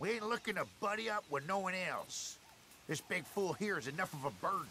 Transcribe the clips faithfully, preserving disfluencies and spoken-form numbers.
We ain't looking to buddy up with no one else. This big fool here is enough of a burden.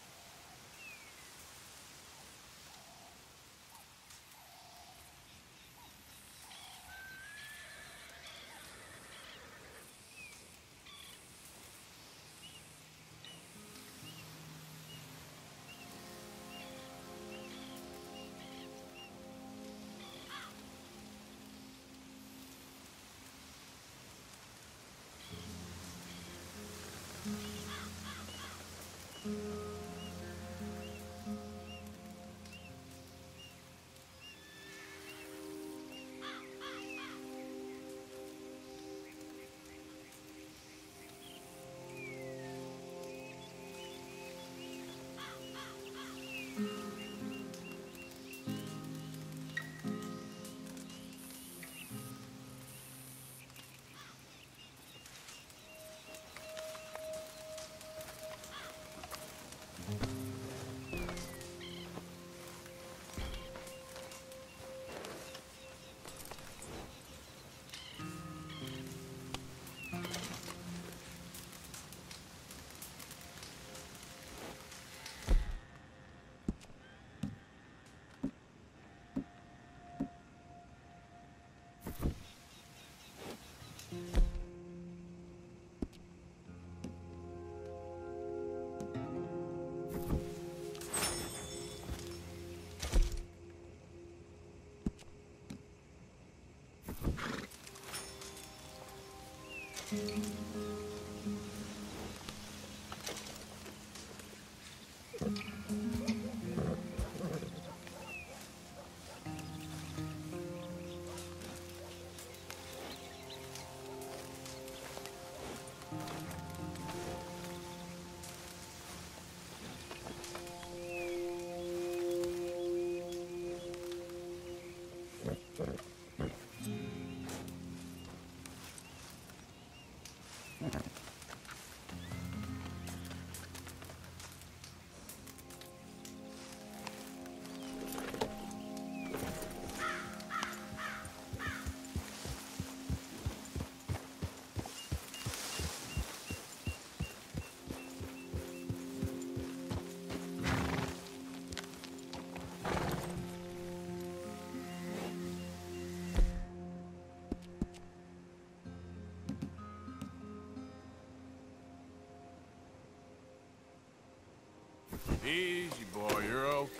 Easy, boy, you're okay.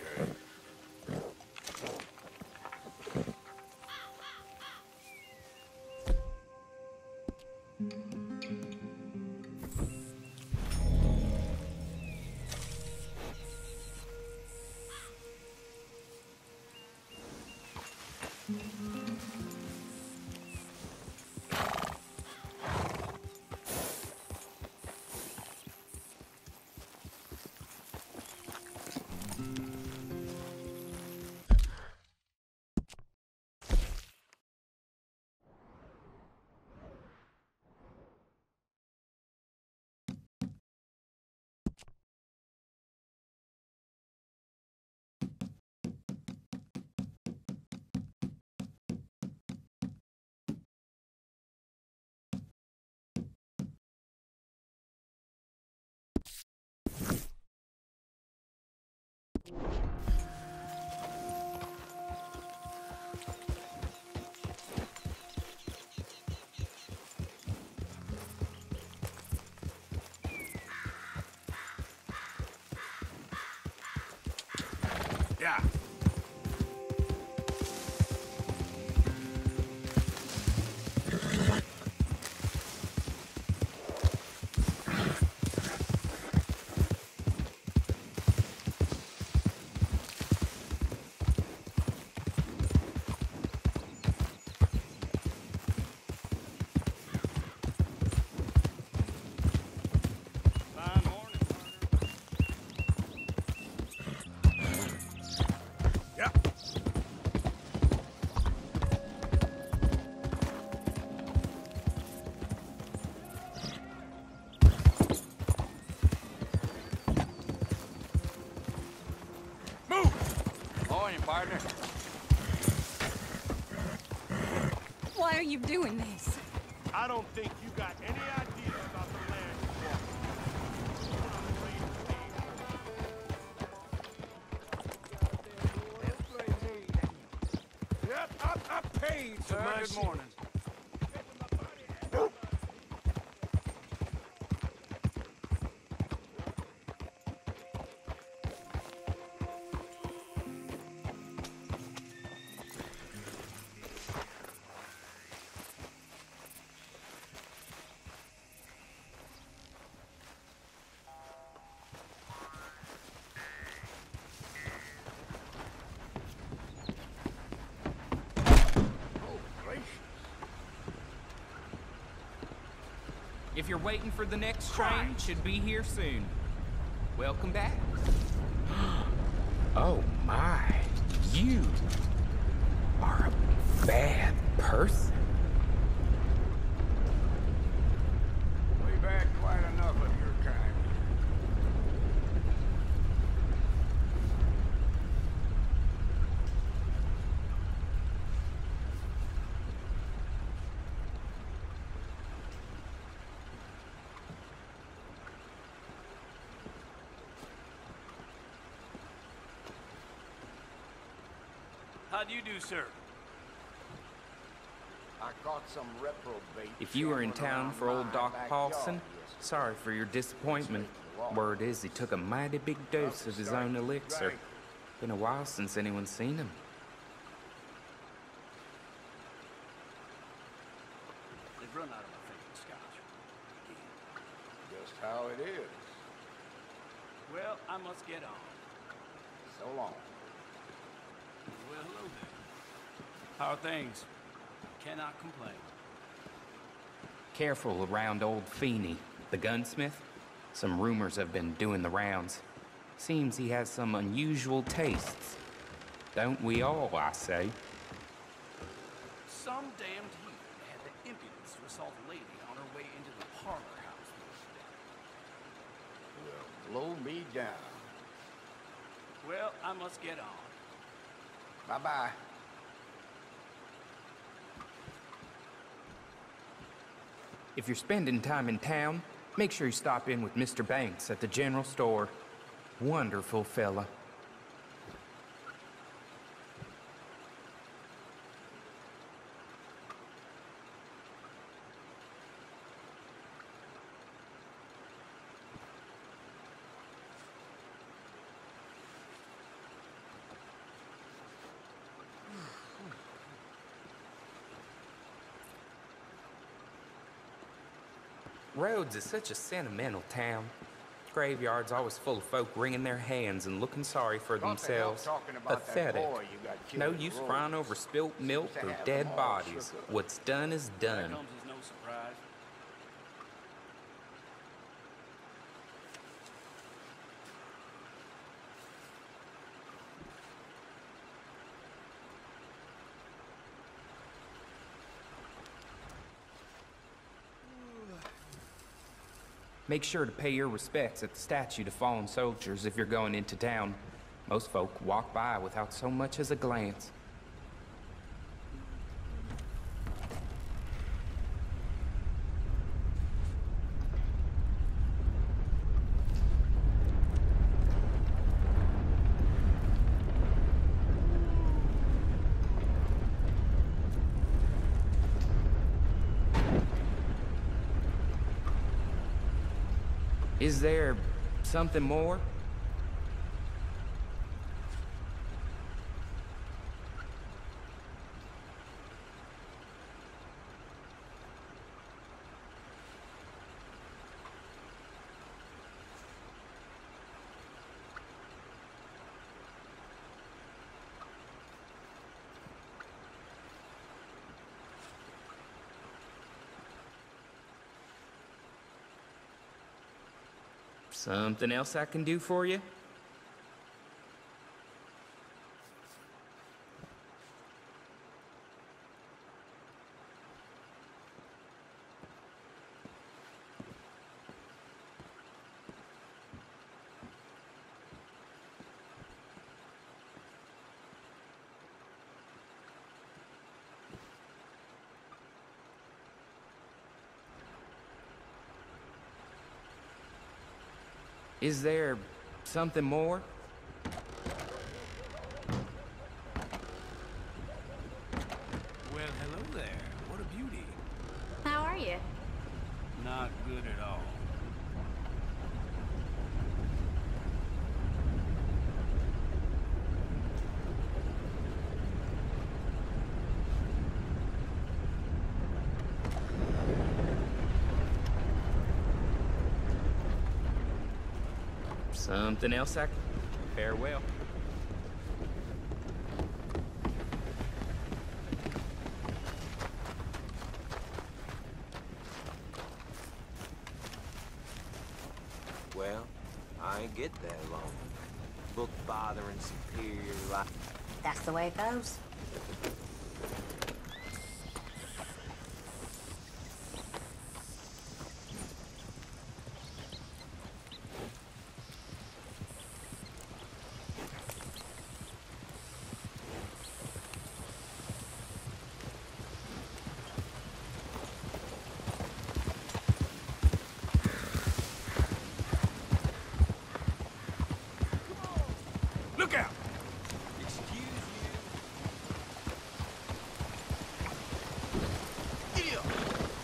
Yeah. Partner. Why are you doing this? I don't think you got any idea about the land you walk. Yep, I, I paid for Sir, my good shit. morning. If you're waiting for the next train, should be here soon. Welcome back. Oh my, you are a bad person. We've had quite enough of your kind. How do you do, sir? I caught some reprobate. If you were in shambling town around for old my Doc backyard Paulson, yesterday. sorry for your disappointment. Word is he took a mighty big dose of his own elixir. Right. Been a while since anyone's seen him. They've run out of my favorite scotch. Just how it is. Well, I must get on. So long. Well, hello there. How are things? Cannot complain. Careful around old Feeney, the gunsmith. Some rumors have been doing the rounds. Seems he has some unusual tastes. Don't we all, I say? Some damned heathen had the impudence to assault a lady on her way into the parlor house the other day. Well, blow me down. Well, I must get on. Bye-bye. If you're spending time in town, make sure you stop in with Mister Banks at the general store. Wonderful fella. Rhodes is such a sentimental town. Graveyard's always full of folk wringing their hands and looking sorry for What the hell themselves. talking about that Pathetic. boy you got killed No in use Rhodes? crying over spilt milk Used to or have dead them all bodies. shook up. What's done is That done. comes as no surprise. Make sure to pay your respects at the statue to fallen soldiers if you're going into town. Most folk walk by without so much as a glance. Is there something more? Something else I can do for you? Is there something more? Well, hello there. What a beauty. How are you? Not good at all. Something else I... Farewell. Well, I ain't get that long. Book bothering superior like... That's the way it goes. Look out! Excuse you. Giddy up!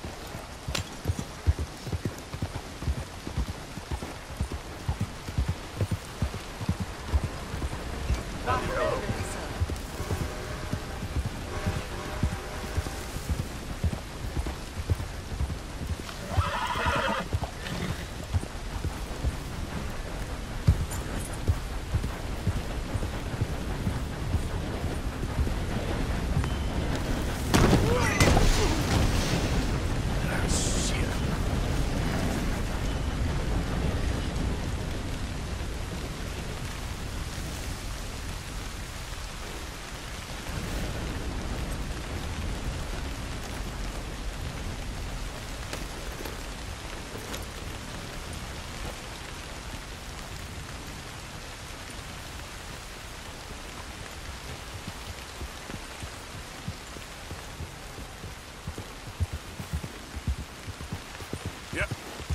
Yep.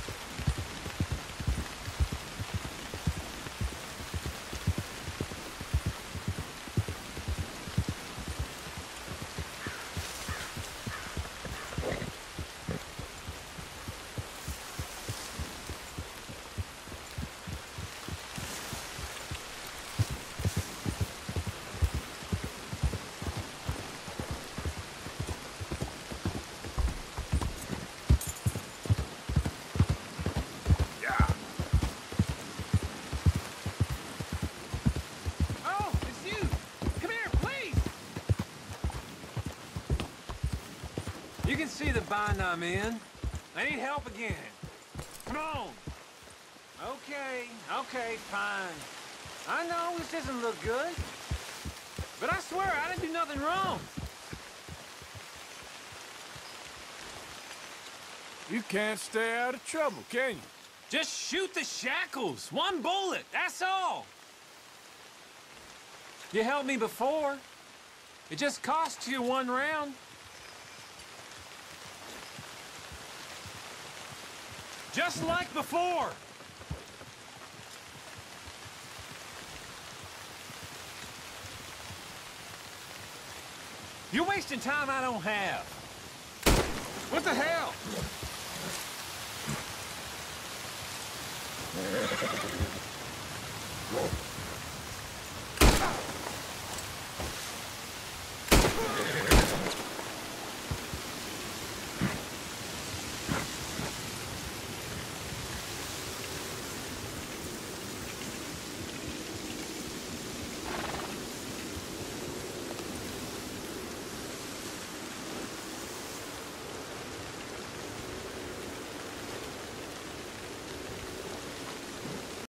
Yeah. Oh, it's you! Come here, please! You can see the bind I'm in. I need help again. Come on! Okay, okay, fine. I know this doesn't look good. But I swear, I didn't do nothing wrong. You can't stay out of trouble, can you? Just shoot the shackles. One bullet, that's all. You helped me before. It just cost you one round. Just like before. You're wasting time I don't have. What the hell?